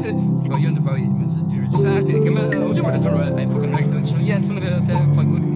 Det var ju inte bara, men du sa att det kan man, och det var det för att jag får kunna räkna ut så igen för det var god.